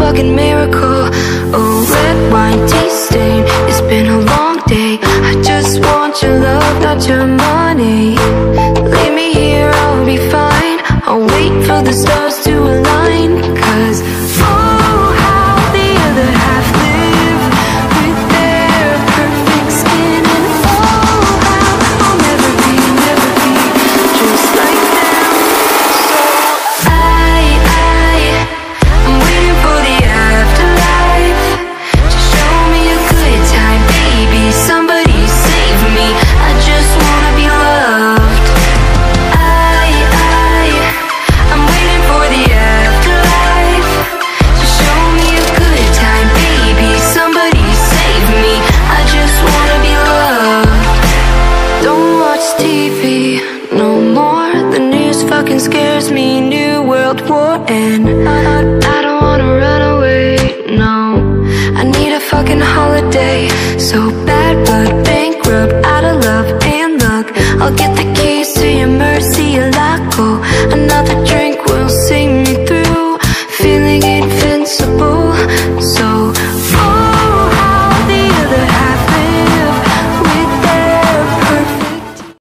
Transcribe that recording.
fucking miracle. Oh, red wine, tea stain. It's been a long day. I just want your love, not your money. Leave me here, I'll be fine. I'll wait for the stars to align. 'Cause oh, how the other half live with their perfect skin. And oh, how I'll never be just like them. So I'm waiting for the afterlife to show me a good time, baby. Somebody save me, I just wanna be loved. I'm waiting for the afterlife to show me a good time, baby. Somebody save me, I just wanna be loved. Don't watch TV no more, the news fucking scares me.